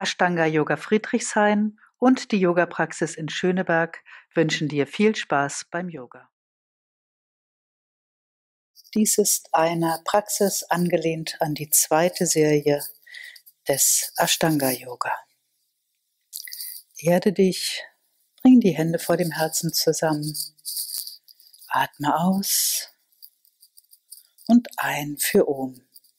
Ashtanga Yoga Friedrichshain und die Yoga-Praxis in Schöneberg wünschen dir viel Spaß beim Yoga. Dies ist eine Praxis angelehnt an die zweite Serie des Ashtanga Yoga. Erde dich, bring die Hände vor dem Herzen zusammen, atme aus und ein für Om.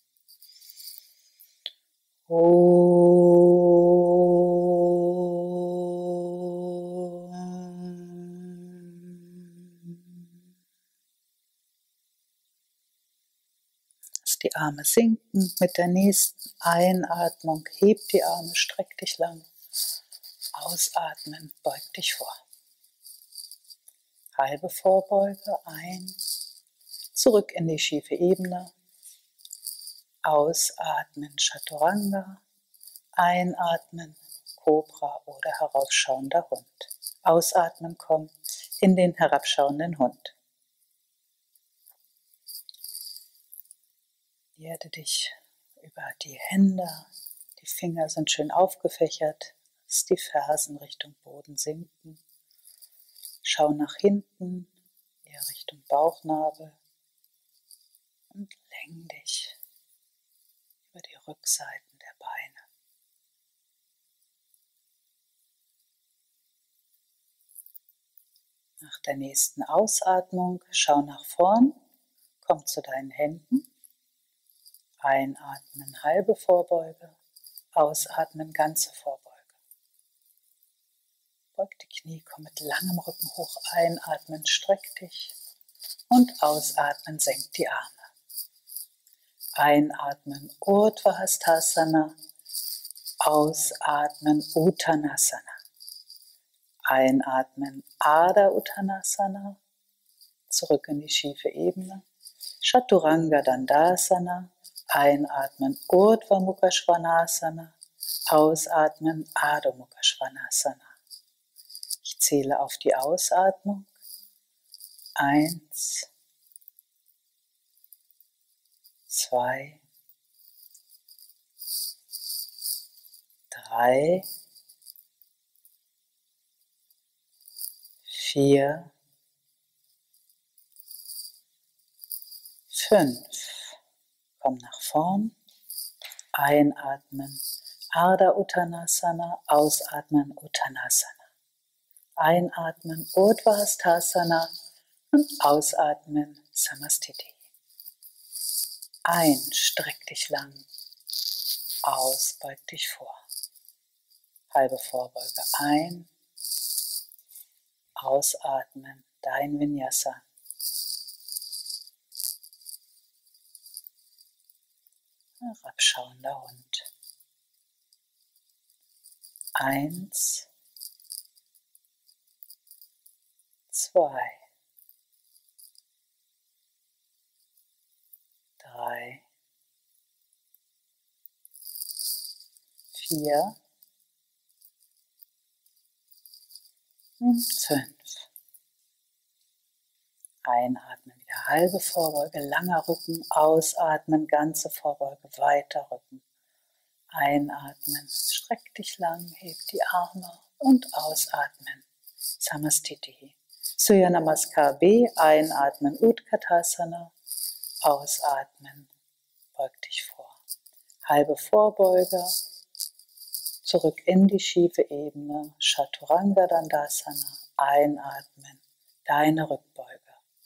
Lass die Arme sinken. Mit der nächsten Einatmung heb die Arme, streck dich lang. Ausatmen, beug dich vor. Halbe Vorbeuge, ein, zurück in die schiefe Ebene. Ausatmen, Chaturanga. Einatmen, Kobra oder heraufschauender Hund. Ausatmen, komm in den herabschauenden Hund. Erde dich über die Hände. Die Finger sind schön aufgefächert. Lass die Fersen Richtung Boden sinken. Schau nach hinten, eher Richtung Bauchnabel. Und lenk dich über die Rückseiten der Beine. Nach der nächsten Ausatmung schau nach vorn, komm zu deinen Händen. Einatmen, halbe Vorbeuge. Ausatmen, ganze Vorbeuge. Beug die Knie, komm mit langem Rücken hoch. Einatmen, streck dich. Und ausatmen, senk die Arme. Einatmen, Urdhva Hastasana. Ausatmen, Uttanasana. Einatmen, Ardha Uttanasana. Zurück in die schiefe Ebene. Chaturanga Dandasana. Einatmen, Urdhva Mukha Svanasana. Ausatmen, Adho Mukha Svanasana. Ich zähle auf die Ausatmung. 1, 2, 3, 4, 5. Komm nach vorn. Einatmen, Ardha Uttanasana. Ausatmen, Uttanasana. Einatmen, Urdhva Hastasana. Und ausatmen, Samastiti. Ein, streck dich lang. Aus, beug dich vor. Halbe Vorbeuge ein. Ausatmen, dein Vinyasa. Herabschauender Hund. 1, 2, 3, 4 und 5. Einatmen, wieder halbe Vorbeuge, langer Rücken, ausatmen, ganze Vorbeuge, weiter Rücken. Einatmen, streck dich lang, heb die Arme und ausatmen. Samastiti. Surya Namaskar B, einatmen, Utkatasana, ausatmen, beug dich vor. Halbe Vorbeuge, zurück in die schiefe Ebene, Chaturanga Dandasana, einatmen, deine Rückbeuge.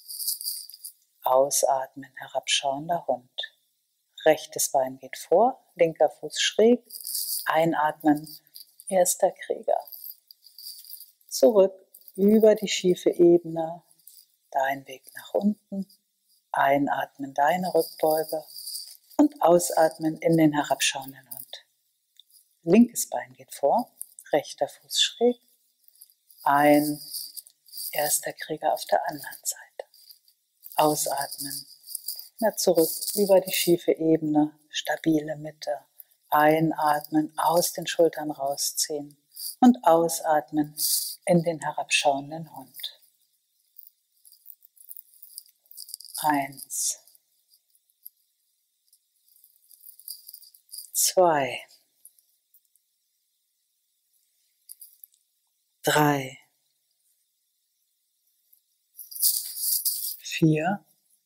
Ausatmen, herabschauender Hund. Rechtes Bein geht vor, linker Fuß schräg. Einatmen, erster Krieger. Zurück über die schiefe Ebene, dein Weg nach unten. Einatmen, deine Rückbeuge. Und ausatmen in den herabschauenden Hund. Linkes Bein geht vor, rechter Fuß schräg. Ein, erster Krieger auf der anderen Seite. Ausatmen. Zurück über die schiefe Ebene, stabile Mitte. Einatmen, aus den Schultern rausziehen und ausatmen in den herabschauenden Hund. 1, 2, 3, 4,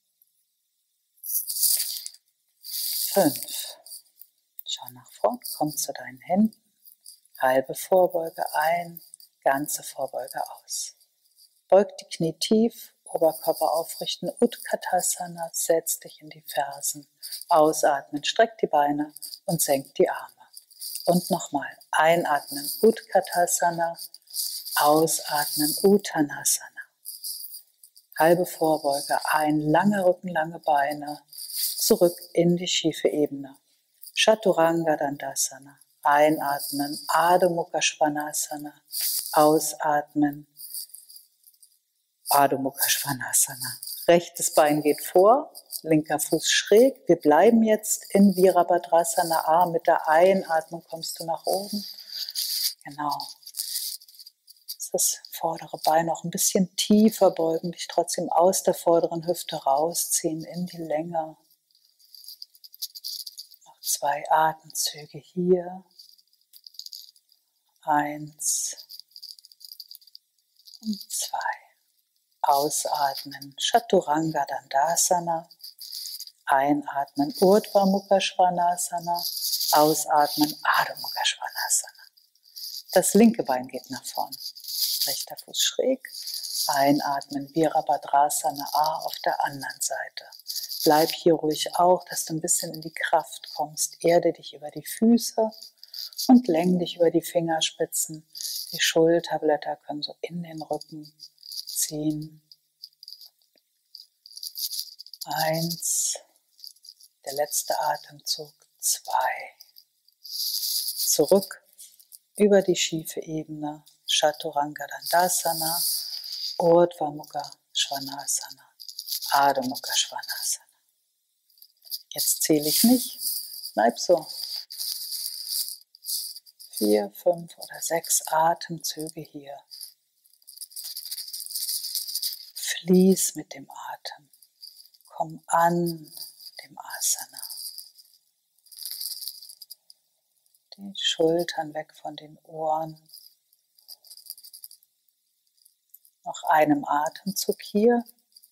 5. Schau nach vorn, komm zu deinen Händen. Halbe Vorbeuge ein, ganze Vorbeuge aus. Beug die Knie tief, Oberkörper aufrichten, Utkatasana, setz dich in die Fersen. Ausatmen, streck die Beine und senk die Arme. Und nochmal, einatmen, Utkatasana, ausatmen, Uttanasana. Halbe Vorbeuge ein, lange Rücken, lange Beine, zurück in die schiefe Ebene. Chaturanga Dandasana. Einatmen, Adho Mukha Svanasana. Ausatmen, Adho Mukha Svanasana. Rechtes Bein geht vor, linker Fuß schräg. Wir bleiben jetzt in Virabhadrasana. Mit der Einatmung kommst du nach oben. Genau. Das vordere Bein noch ein bisschen tiefer beugen, dich trotzdem aus der vorderen Hüfte rausziehen in die Länge. 2 Atemzüge hier. 1 und 2. Ausatmen, Chaturanga Dandasana. Einatmen, Urdhva Mukha Svanasana. Ausatmen, Adho Mukha Svanasana. Das linke Bein geht nach vorn. Rechter Fuß schräg. Einatmen, Virabhadrasana A auf der anderen Seite. Bleib hier ruhig auch, dass du ein bisschen in die Kraft kommst. Erde dich über die Füße und lenk dich über die Fingerspitzen. Die Schulterblätter können so in den Rücken ziehen. 1, der letzte Atemzug, 2. Zurück über die schiefe Ebene, Chaturanga Dandasana, Urdhva Mukha Svanasana, Adho Mukha Svanasana. Jetzt zähle ich nicht, bleib so. 4, 5 oder 6 Atemzüge hier. Fließ mit dem Atem. Komm an dem Asana. Die Schultern weg von den Ohren. Noch einem Atemzug hier.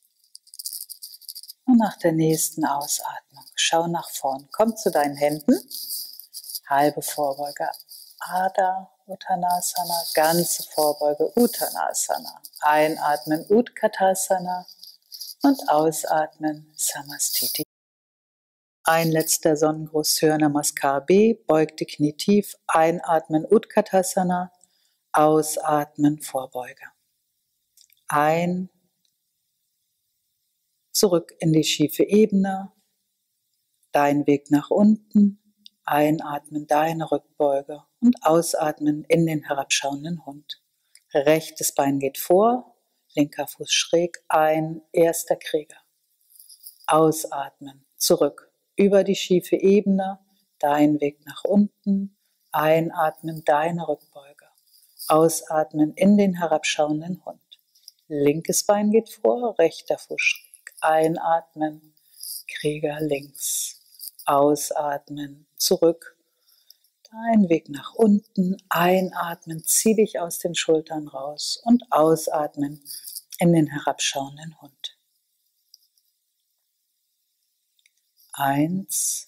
Und nach der nächsten Ausatmung, schau nach vorn. Komm zu deinen Händen. Halbe Vorbeuge, Adha Uttanasana. Ganze Vorbeuge, Uttanasana. Einatmen, Utkatasana. Und ausatmen, Samastiti. Ein letzter Sonnengruß, Surya Namaskar B. Beug die Knie tief. Einatmen, Utkatasana. Ausatmen, Vorbeuge. Ein, zurück in die schiefe Ebene, dein Weg nach unten, einatmen, deine Rückbeuge und ausatmen in den herabschauenden Hund. Rechtes Bein geht vor, linker Fuß schräg, ein, erster Krieger. Ausatmen, zurück über die schiefe Ebene, dein Weg nach unten, einatmen, deine Rückbeuge. Ausatmen in den herabschauenden Hund. Linkes Bein geht vor, rechter Fuß schräg. Einatmen, Krieger links. Ausatmen, zurück. Dein Weg nach unten. Einatmen, zieh dich aus den Schultern raus. Und ausatmen in den herabschauenden Hund. 1,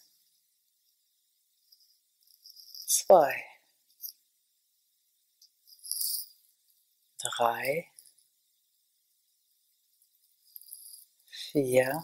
2, 3, 4,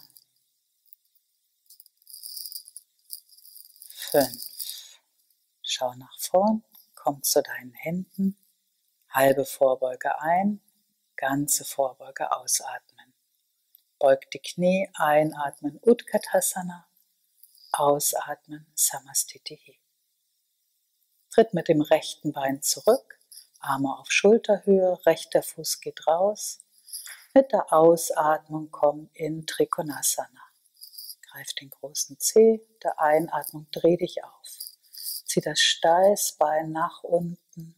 5. Schau nach vorn, komm zu deinen Händen, halbe Vorbeuge ein, ganze Vorbeuge ausatmen. Beug die Knie, einatmen, Utkatasana, ausatmen, Samastiti. Tritt mit dem rechten Bein zurück, Arme auf Schulterhöhe, rechter Fuß geht raus. Mit der Ausatmung komm in Trikonasana. Greif den großen Zeh, der Einatmung dreh dich auf. Zieh das Steißbein nach unten,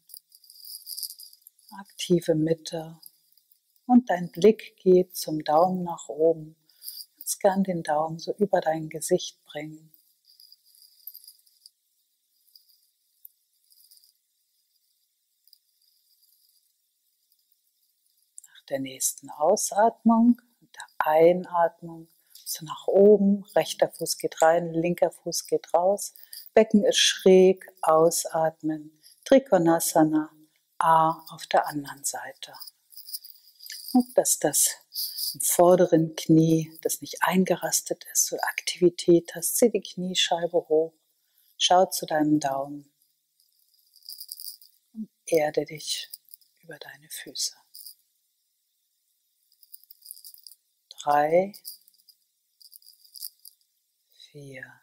aktive Mitte und dein Blick geht zum Daumen nach oben. Jetzt gern den Daumen so über dein Gesicht bringen. der nächsten Ausatmung, mit der Einatmung, so nach oben, rechter Fuß geht rein, linker Fuß geht raus, Becken ist schräg, ausatmen, Trikonasana, A auf der anderen Seite. Und dass das im vorderen Knie, das nicht eingerastet ist, so Aktivität hast, zieh die Kniescheibe hoch, schau zu deinem Daumen und erde dich über deine Füße. 3, 4,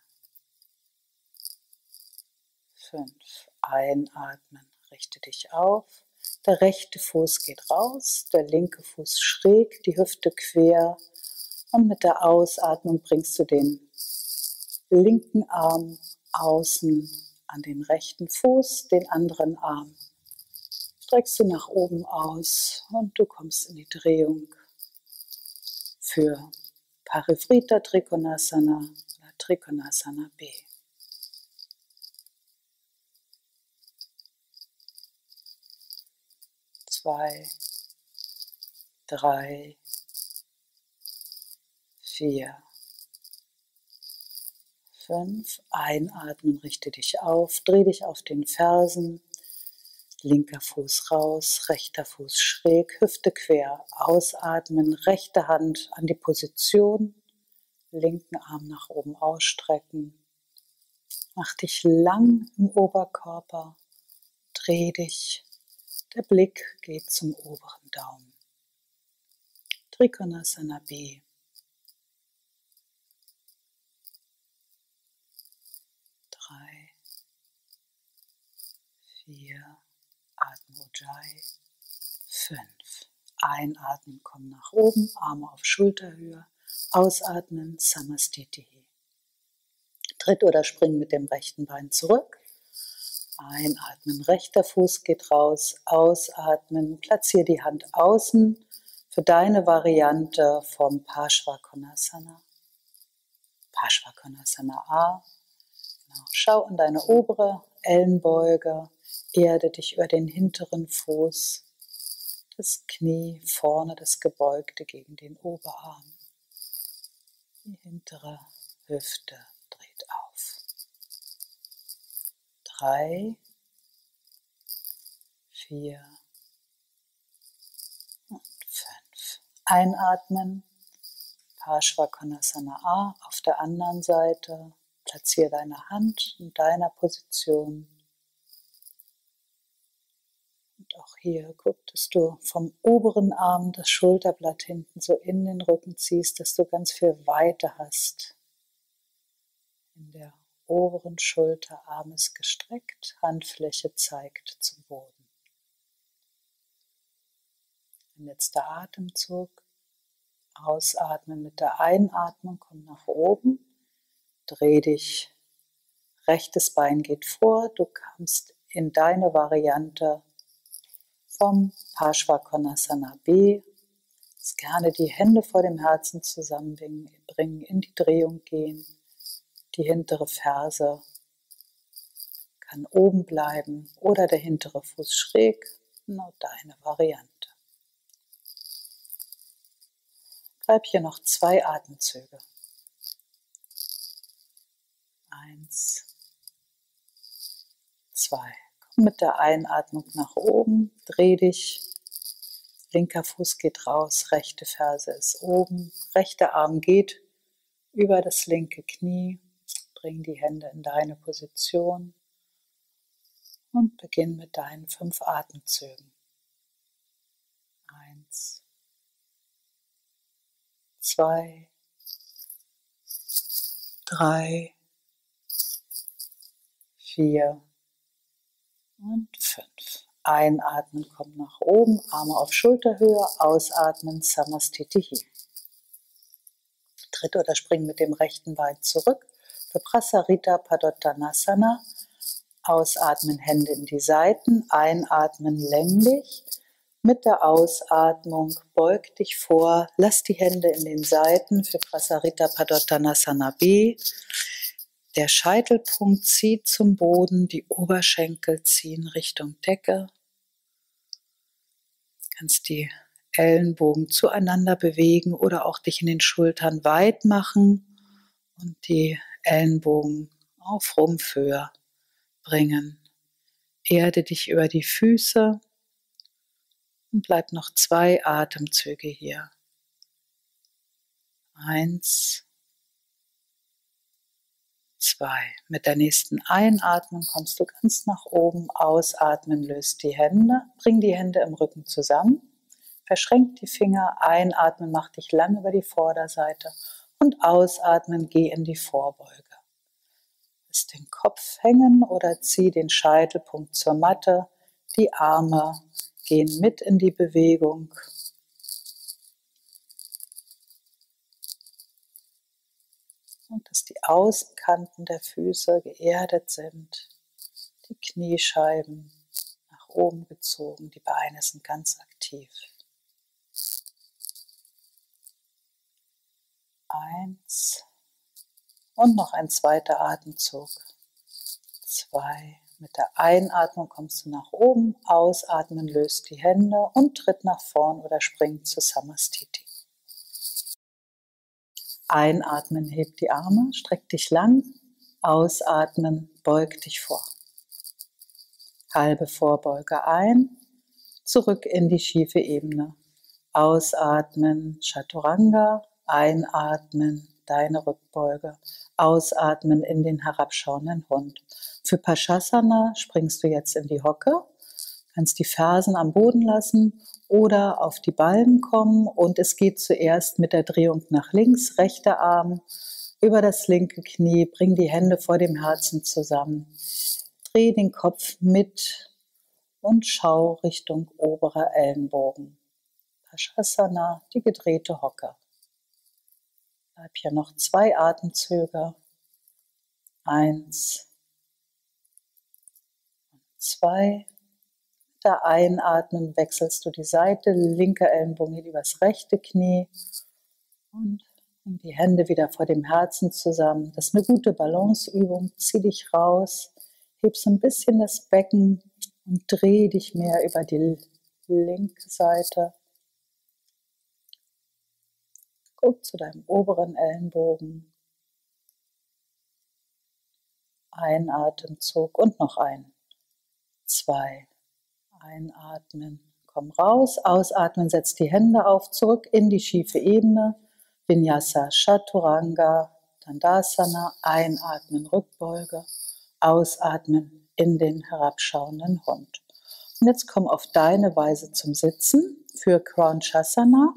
5. Einatmen, richte dich auf. Der rechte Fuß geht raus, der linke Fuß schräg, die Hüfte quer. Und mit der Ausatmung bringst du den linken Arm außen an den rechten Fuß, den anderen Arm streckst du nach oben aus und du kommst in die Drehung für Parivrita Trikonasana oder Trikonasana B. 2, 3, 4, 5. Einatmen, richte dich auf, dreh dich auf den Fersen. Linker Fuß raus, rechter Fuß schräg, Hüfte quer. Ausatmen, rechte Hand an die Position, linken Arm nach oben ausstrecken. Mach dich lang im Oberkörper, dreh dich. Der Blick geht zum oberen Daumen. Trikonasana B. 3, 4, atme Ujjayi. 5. Einatmen, komm nach oben, Arme auf Schulterhöhe. Ausatmen, Samastitihi. Tritt oder spring mit dem rechten Bein zurück. Einatmen, rechter Fuß geht raus. Ausatmen, platziere die Hand außen für deine Variante vom Parshvakonasana. Parshvakonasana A. Genau. Schau in deine obere Ellenbeuge. Erde dich über den hinteren Fuß. Das Knie vorne, das Gebeugte gegen den Oberarm. Die hintere Hüfte dreht auf. 3, 4 und 5. Einatmen. Parshvakonasana A auf der anderen Seite. Platziere deine Hand in deiner Position. Und auch hier guck, dass du vom oberen Arm das Schulterblatt hinten so in den Rücken ziehst, dass du ganz viel Weite hast. In der oberen Schulter, Arm ist gestreckt, Handfläche zeigt zum Boden. Ein letzter Atemzug. Ausatmen mit der Einatmung, komm nach oben. Dreh dich. Rechtes Bein geht vor. Du kommst in deine Variante vom Parshvakonasana B. Gerne die Hände vor dem Herzen zusammenbringen, in die Drehung gehen. Die hintere Ferse kann oben bleiben oder der hintere Fuß schräg. Genau deine Variante. Bleib hier noch 2 Atemzüge. 1, 2. Komm mit der Einatmung nach oben, dreh dich. Linker Fuß geht raus, rechte Ferse ist oben, rechter Arm geht über das linke Knie. Bring die Hände in deine Position und beginn mit deinen 5 Atemzügen. 1, 2, 3, 4 und 5. Einatmen, kommt nach oben, Arme auf Schulterhöhe, ausatmen, Samastitihi. Tritt oder spring mit dem rechten Bein zurück für Prasarita Padottanasana. Ausatmen, Hände in die Seiten, einatmen länglich. Mit der Ausatmung beug dich vor, lass die Hände in den Seiten für Prasarita Padottanasana B. Der Scheitelpunkt zieht zum Boden, die Oberschenkel ziehen Richtung Decke. Du kannst die Ellenbogen zueinander bewegen oder auch dich in den Schultern weit machen und die Ellenbogen auf Rumpfhöhe bringen. Erde dich über die Füße und bleib noch 2 Atemzüge hier. 1, 2. Mit der nächsten Einatmung kommst du ganz nach oben, ausatmen, löst die Hände, bring die Hände im Rücken zusammen, verschränk die Finger, einatmen, mach dich lang über die Vorderseite und ausatmen, geh in die Vorbeuge. Lass den Kopf hängen oder zieh den Scheitelpunkt zur Matte, die Arme gehen mit in die Bewegung. Und dass die Außenkanten der Füße geerdet sind, die Kniescheiben nach oben gezogen, die Beine sind ganz aktiv. 1 und noch ein zweiter Atemzug. 2. Mit der Einatmung kommst du nach oben, ausatmen, löst die Hände und tritt nach vorn oder springt zu Samastiti. Einatmen, heb die Arme, streck dich lang, ausatmen, beug dich vor. Halbe Vorbeuge ein, zurück in die schiefe Ebene. Ausatmen, Chaturanga, einatmen, deine Rückbeuge. Ausatmen in den herabschauenden Hund. Für Pashasana springst du jetzt in die Hocke, kannst die Fersen am Boden lassen oder auf die Ballen kommen und es geht zuerst mit der Drehung nach links, rechter Arm über das linke Knie, bring die Hände vor dem Herzen zusammen, dreh den Kopf mit und schau Richtung oberer Ellenbogen. Pashasana, die gedrehte Hocke. Bleib hier noch 2 Atemzüge. 1, 2. Da einatmen, wechselst du die Seite, linker Ellenbogen geht übers rechte Knie und bring die Hände wieder vor dem Herzen zusammen. Das ist eine gute Balanceübung. Zieh dich raus, heb so ein bisschen das Becken und dreh dich mehr über die linke Seite. Guck zu deinem oberen Ellenbogen. Ein Atemzug und noch ein. 2. Einatmen, komm raus, ausatmen, setz die Hände auf, zurück in die schiefe Ebene, Vinyasa Chaturanga, Dandasana, einatmen, Rückbeuge, ausatmen in den herabschauenden Hund. Und jetzt komm auf deine Weise zum Sitzen für Kranchasana.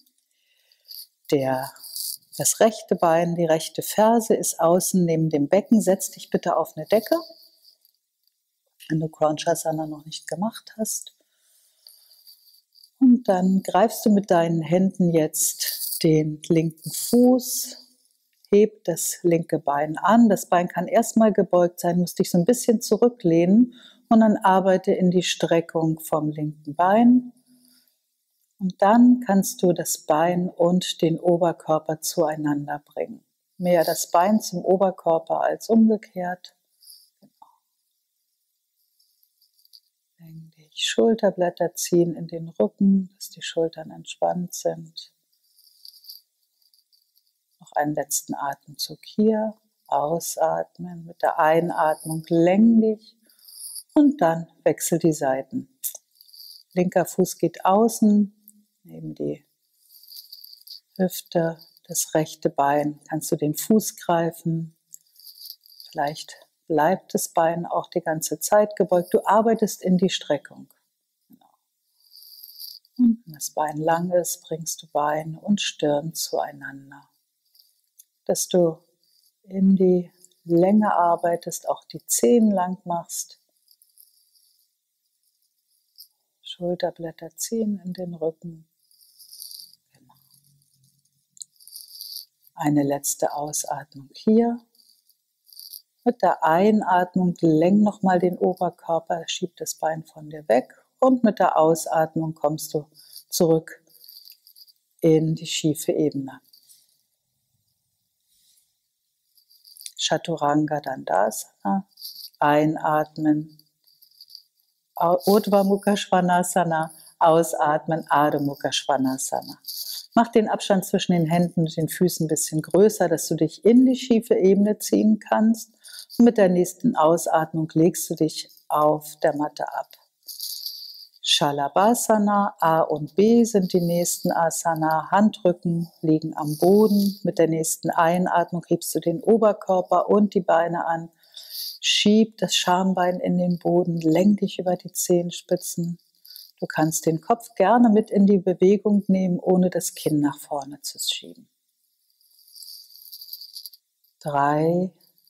Das rechte Bein, die rechte Ferse ist außen neben dem Becken, setz dich bitte auf eine Decke. Wenn du Kranchasana noch nicht gemacht hast. Und dann greifst du mit deinen Händen jetzt den linken Fuß, heb das linke Bein an. Das Bein kann erstmal gebeugt sein, musst dich so ein bisschen zurücklehnen und dann arbeite in die Streckung vom linken Bein. Und dann kannst du das Bein und den Oberkörper zueinander bringen. Mehr das Bein zum Oberkörper als umgekehrt. Die Schulterblätter ziehen in den Rücken, dass die Schultern entspannt sind. Noch einen letzten Atemzug hier. Ausatmen, mit der Einatmung läng dich und dann wechsel die Seiten. Linker Fuß geht außen, neben die Hüfte, das rechte Bein. Kannst du den Fuß greifen, vielleicht bleibt das Bein auch die ganze Zeit gebeugt. Du arbeitest in die Streckung. Genau. Und wenn das Bein lang ist, bringst du Bein und Stirn zueinander. Dass du in die Länge arbeitest, auch die Zehen lang machst. Schulterblätter ziehen in den Rücken. Genau. Eine letzte Ausatmung hier. Mit der Einatmung läng nochmal den Oberkörper, schieb das Bein von dir weg und mit der Ausatmung kommst du zurück in die schiefe Ebene. Chaturanga Dandasana, einatmen, Urdhva Mukha Svanasana, Ausatmen, Adho Mukha Svanasana. Mach den Abstand zwischen den Händen und den Füßen ein bisschen größer, dass du dich in die schiefe Ebene ziehen kannst. Und mit der nächsten Ausatmung legst du dich auf der Matte ab. Shalabhasana, A und B sind die nächsten Asana. Handrücken liegen am Boden. Mit der nächsten Einatmung hebst du den Oberkörper und die Beine an. Schieb das Schambein in den Boden, lenk dich über die Zehenspitzen. Du kannst den Kopf gerne mit in die Bewegung nehmen, ohne das Kinn nach vorne zu schieben. 3,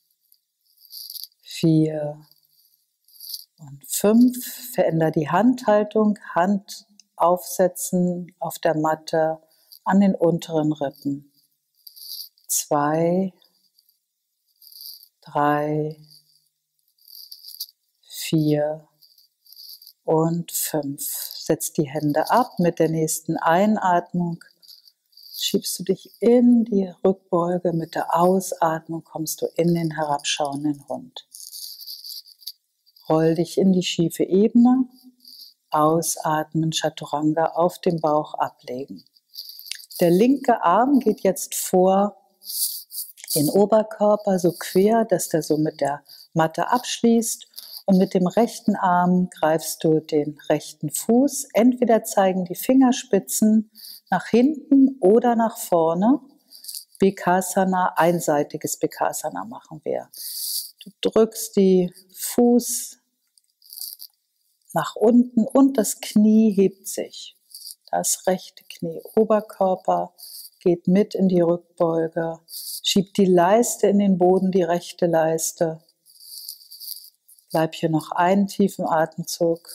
4 und 5. Veränder die Handhaltung, Hand aufsetzen auf der Matte an den unteren Rippen. 2, 3, 4 und 5. Setz die Hände ab. Mit der nächsten Einatmung schiebst du dich in die Rückbeuge. Mit der Ausatmung kommst du in den herabschauenden Hund. Roll dich in die schiefe Ebene. Ausatmen, Chaturanga auf dem Bauch ablegen. Der linke Arm geht jetzt vor den Oberkörper so quer, dass der so mit der Matte abschließt. Und mit dem rechten Arm greifst du den rechten Fuß. Entweder zeigen die Fingerspitzen nach hinten oder nach vorne. Bekasana, einseitiges Bekasana machen wir. Du drückst die Fuß nach unten und das Knie hebt sich. Das rechte Knie, Oberkörper geht mit in die Rückbeuge. Schiebt die Leiste in den Boden, die rechte Leiste. Bleib hier noch einen tiefen Atemzug.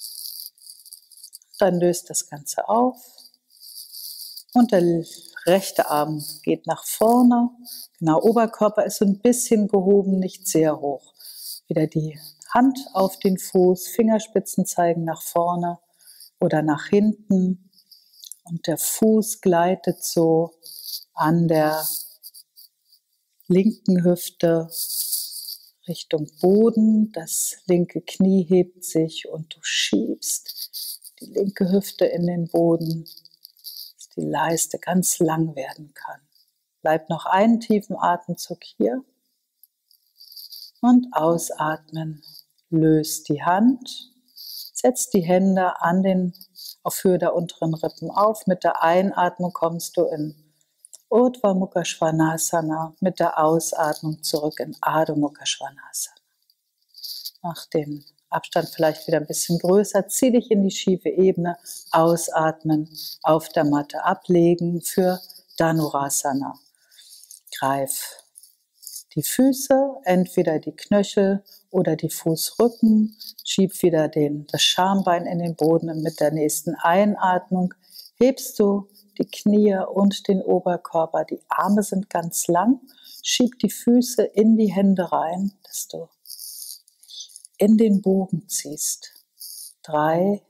Dann löst das Ganze auf. Und der rechte Arm geht nach vorne. Genau, Oberkörper ist so ein bisschen gehoben, nicht sehr hoch. Wieder die Hand auf den Fuß, Fingerspitzen zeigen nach vorne oder nach hinten. Und der Fuß gleitet so an der linken Hüfte Richtung Boden, das linke Knie hebt sich und du schiebst die linke Hüfte in den Boden, dass die Leiste ganz lang werden kann. Bleib noch einen tiefen Atemzug hier und ausatmen. Löst die Hand, setz die Hände auf Höhe der unteren Rippen auf. Mit der Einatmung kommst du in Urdhva Mukha Svanasana, mit der Ausatmung zurück in Adho Mukha Svanasana. Mach den Abstand vielleicht wieder ein bisschen größer, zieh dich in die schiefe Ebene, ausatmen, auf der Matte ablegen für Dhanurasana. Greif die Füße, entweder die Knöchel oder die Fußrücken, schieb wieder das Schambein in den Boden und mit der nächsten Einatmung hebst du die Knie und den Oberkörper, die Arme sind ganz lang, schieb die Füße in die Hände rein, dass du in den Bogen ziehst. 3,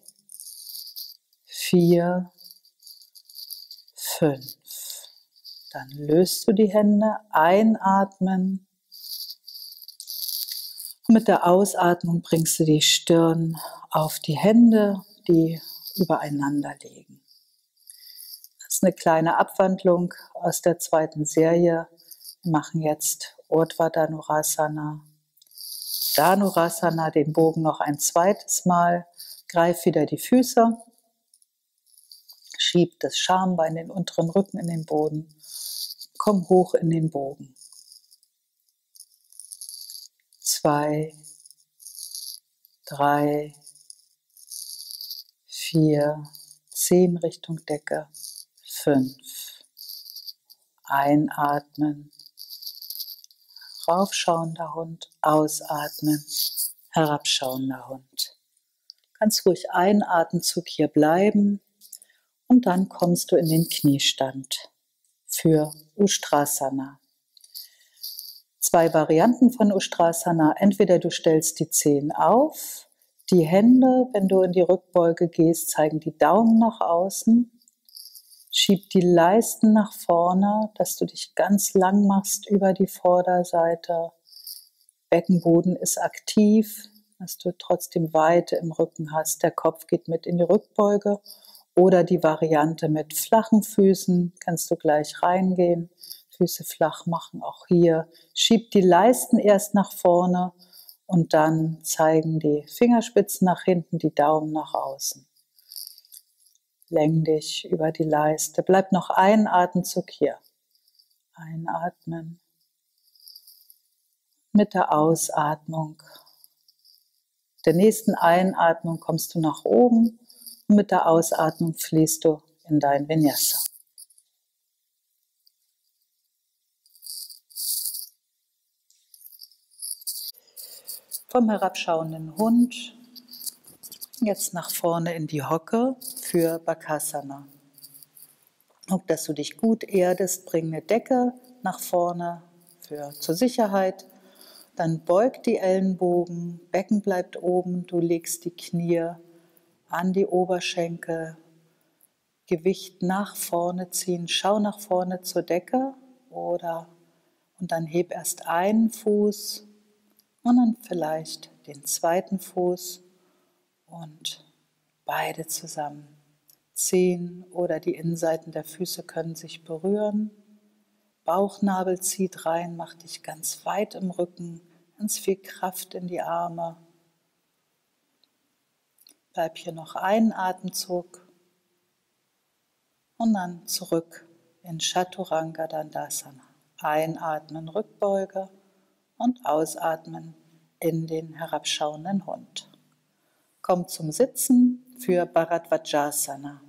4, 5. Dann löst du die Hände, einatmen. Und mit der Ausatmung bringst du die Stirn auf die Hände, die übereinander liegen. Das ist eine kleine Abwandlung aus der zweiten Serie. Wir machen jetzt Urdhva Dhanurasana. Dhanurasana, den Bogen noch ein zweites Mal. Greif wieder die Füße. Schieb das Schambein, den unteren Rücken in den Boden. Komm hoch in den Bogen. 2, 3, 4, Zehen Richtung Decke. 5. Einatmen. Raufschauender Hund. Ausatmen. Herabschauender Hund. Kannst ruhig einen Atemzug hier bleiben und dann kommst du in den Kniestand für Ustrasana. 2 Varianten von Ustrasana. Entweder du stellst die Zehen auf, die Hände, wenn du in die Rückbeuge gehst, zeigen die Daumen nach außen. Schieb die Leisten nach vorne, dass du dich ganz lang machst über die Vorderseite. Beckenboden ist aktiv. dass du trotzdem Weite im Rücken hast. Der Kopf geht mit in die Rückbeuge oder die Variante mit flachen Füßen, kannst du gleich reingehen. Füße flach machen, auch hier. Schieb die Leisten erst nach vorne und dann zeigen die Fingerspitzen nach hinten, die Daumen nach außen. Läng dich über die Leiste. Bleib noch einen Atemzug hier. Einatmen. Mit der Ausatmung. Der nächsten Einatmung kommst du nach oben und mit der Ausatmung fließt du in dein Vinyasa. Vom herabschauenden Hund jetzt nach vorne in die Hocke für Bakasana. Guck, dass du dich gut erdest, bring eine Decke nach vorne zur Sicherheit. Dann beug die Ellenbogen, Becken bleibt oben, du legst die Knie an die Oberschenkel, Gewicht nach vorne ziehen, schau nach vorne zur Decke und dann heb erst einen Fuß und dann vielleicht den zweiten Fuß und beide zusammen. Zehen oder die Innenseiten der Füße können sich berühren. Bauchnabel zieht rein, mach dich ganz weit im Rücken, ganz viel Kraft in die Arme. Bleib hier noch einen Atemzug und dann zurück in Chaturanga Dandasana. Einatmen, Rückbeuge und ausatmen in den herabschauenden Hund. Komm zum Sitzen für Bharadvajasana.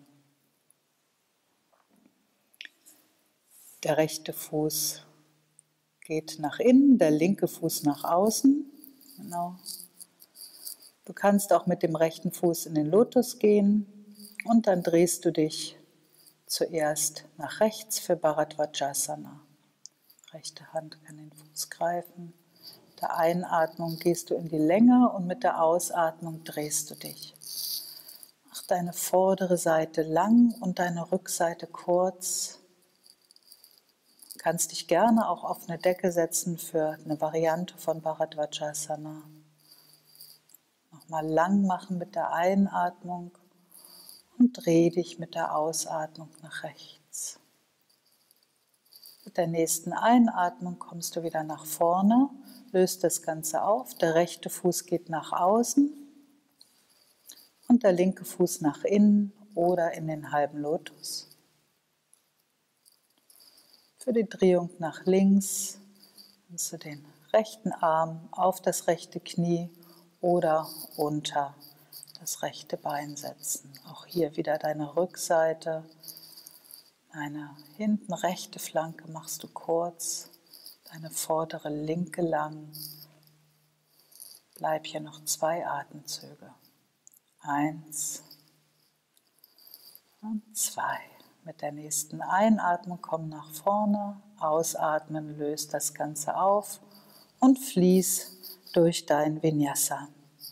Der rechte Fuß geht nach innen, der linke Fuß nach außen. Genau. Du kannst auch mit dem rechten Fuß in den Lotus gehen und dann drehst du dich zuerst nach rechts für Bharadvajasana. Rechte Hand kann den Fuß greifen. Mit der Einatmung gehst du in die Länge und mit der Ausatmung drehst du dich. Mach deine vordere Seite lang und deine Rückseite kurz. Du kannst dich gerne auch auf eine Decke setzen für eine Variante von Bharadvajasana. Nochmal lang machen mit der Einatmung und dreh dich mit der Ausatmung nach rechts. Mit der nächsten Einatmung kommst du wieder nach vorne, löst das Ganze auf. Der rechte Fuß geht nach außen und der linke Fuß nach innen oder in den halben Lotus. Für die Drehung nach links kannst du den rechten Arm auf das rechte Knie oder unter das rechte Bein setzen. Auch hier wieder deine Rückseite. Deine hinten rechte Flanke machst du kurz, deine vordere linke lang. Bleib hier noch 2 Atemzüge. 1 und 2. Mit der nächsten Einatmung komm nach vorne, ausatmen, löst das Ganze auf und fließ durch dein Vinyasa.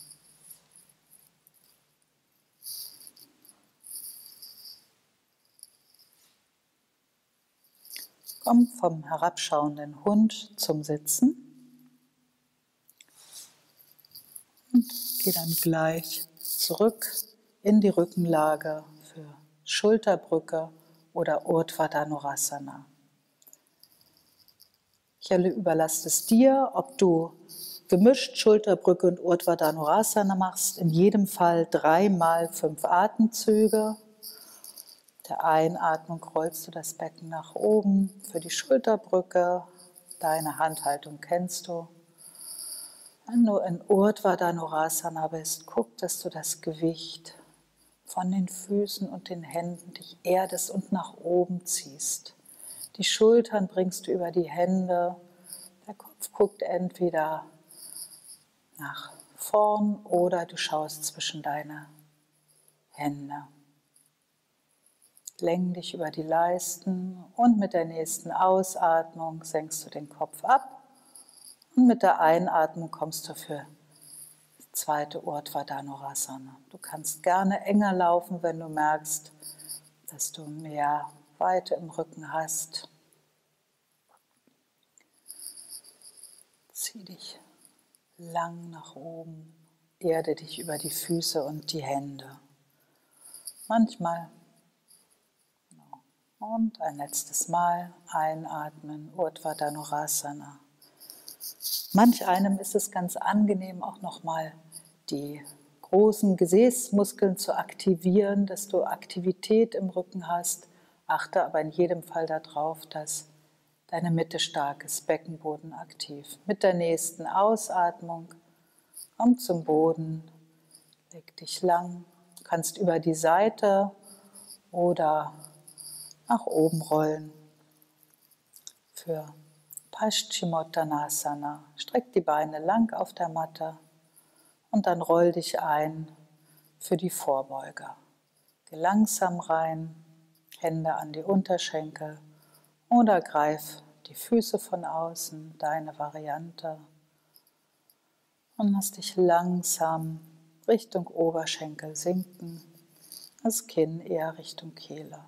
Komm vom herabschauenden Hund zum Sitzen und geh dann gleich zurück in die Rückenlage für Schulterbrücke oder Urdhva Dhanurasana. Ich überlasse es dir, ob du gemischt Schulterbrücke und Urdhva Dhanurasana machst. In jedem Fall 3 mal 5 Atemzüge. Mit der Einatmung rollst du das Becken nach oben für die Schulterbrücke. Deine Handhaltung kennst du. Wenn du in Urdhva Dhanurasana bist, guck, dass du das Gewicht von den Füßen und den Händen dich erdest und nach oben ziehst. Die Schultern bringst du über die Hände. Der Kopf guckt entweder nach vorn oder du schaust zwischen deine Hände. Läng dich über die Leisten und mit der nächsten Ausatmung senkst du den Kopf ab und mit der Einatmung kommst du für die zweite Urdhva Dhanurasana. Du kannst gerne enger laufen, wenn du merkst, dass du mehr Weite im Rücken hast. Zieh dich lang nach oben erde dich über die Füße und die Hände. Manchmal. Und ein letztes Mal einatmen, Urdhva Dhanurasana. Manch einem ist es ganz angenehm, auch nochmal die großen Gesäßmuskeln zu aktivieren, dass du Aktivität im Rücken hast. Achte aber in jedem Fall darauf, dass deine Mitte stark ist, Beckenboden aktiv. Mit der nächsten Ausatmung komm zum Boden, leg dich lang, du kannst über die Seite oder nach oben rollen. Für Paschimottanasana. Streck die Beine lang auf der Matte und dann roll dich ein für die Vorbeuge. Geh langsam rein, Hände an die Unterschenkel oder greif die Füße von außen, deine Variante. Und lass dich langsam Richtung Oberschenkel sinken, das Kinn eher Richtung Kehle.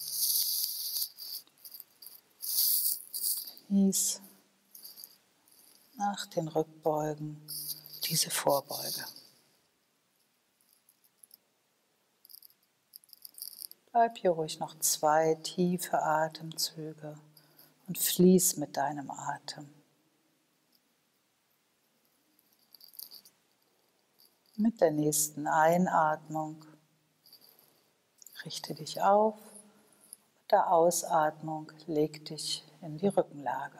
Genieß nach den Rückbeugen diese Vorbeuge. Bleib hier ruhig noch 2 tiefe Atemzüge und fließ mit deinem Atem. Mit der nächsten Einatmung richte dich auf, mit der Ausatmung leg dich in die Rückenlage.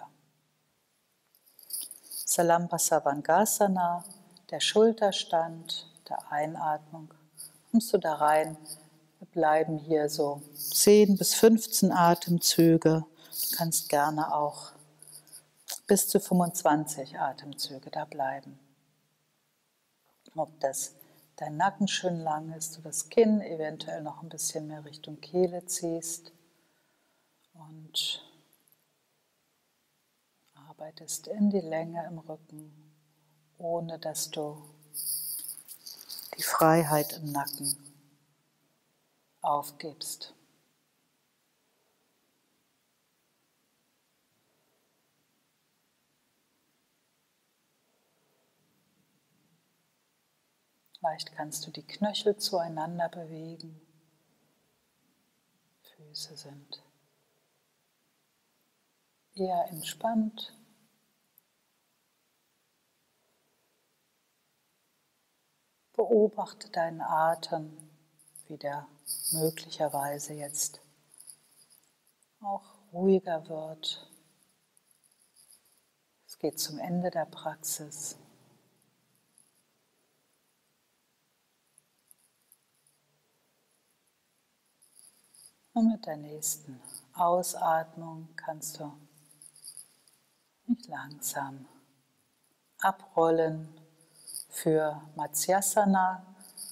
Salampasavangasana, der Schulterstand, der Einatmung. Kommst du da rein? Wir bleiben hier so 10 bis 15 Atemzüge. Du kannst gerne auch bis zu 25 Atemzüge da bleiben. Ob das dein Nacken schön lang ist, du das Kinn eventuell noch ein bisschen mehr Richtung Kehle ziehst und arbeitest in die Länge im Rücken, ohne dass du die Freiheit im Nacken aufgibst. Vielleicht kannst du die Knöchel zueinander bewegen. Füße sind eher entspannt. Beobachte deinen Atem, wie der möglicherweise jetzt auch ruhiger wird. Es geht zum Ende der Praxis. Und mit der nächsten Ausatmung kannst du dich langsam abrollen für Matsyasana.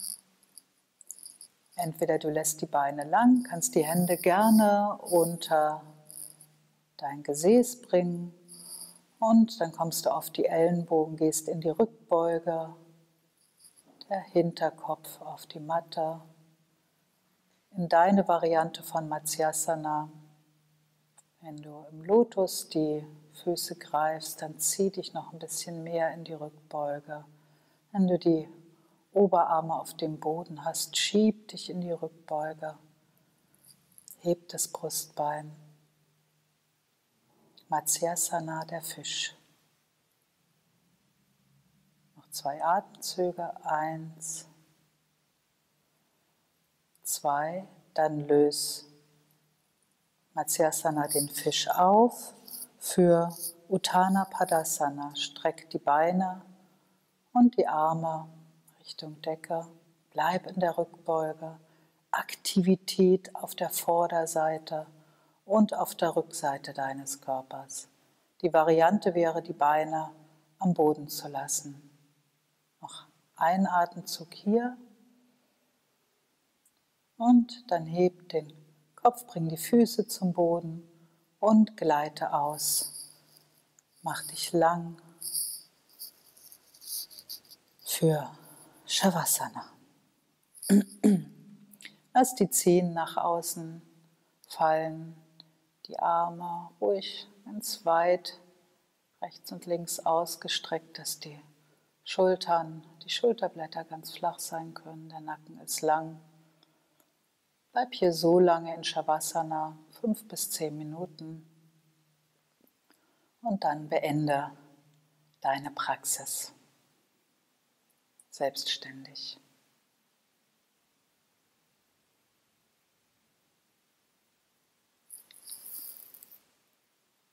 Entweder du lässt die Beine lang, kannst die Hände gerne unter dein Gesäß bringen und dann kommst du auf die Ellenbogen, gehst in die Rückbeuge, der Hinterkopf auf die Matte. In deine Variante von Matsyasana, wenn du im Lotus die Füße greifst, dann zieh dich noch ein bisschen mehr in die Rückbeuge. Wenn du die Oberarme auf dem Boden hast, schieb dich in die Rückbeuge, heb das Brustbein. Matsyasana, der Fisch. Noch 2 Atemzüge, 1, 2, dann löse Matsyasana den Fisch auf für Utthana Padasana. Streck die Beine und die Arme Richtung Decke. Bleib in der Rückbeuge. Aktivität auf der Vorderseite und auf der Rückseite deines Körpers. Die Variante wäre, die Beine am Boden zu lassen. Noch ein Atemzug hier. Und dann heb den Kopf, bring die Füße zum Boden und gleite aus. Mach dich lang für Shavasana. Lass die Zehen nach außen fallen, die Arme ruhig ganz weit rechts und links ausgestreckt, dass die Schultern, die die Schulterblätter ganz flach sein können, der Nacken ist lang. Bleib hier so lange in Shavasana, 5 bis 10 Minuten. Und dann beende deine Praxis selbstständig.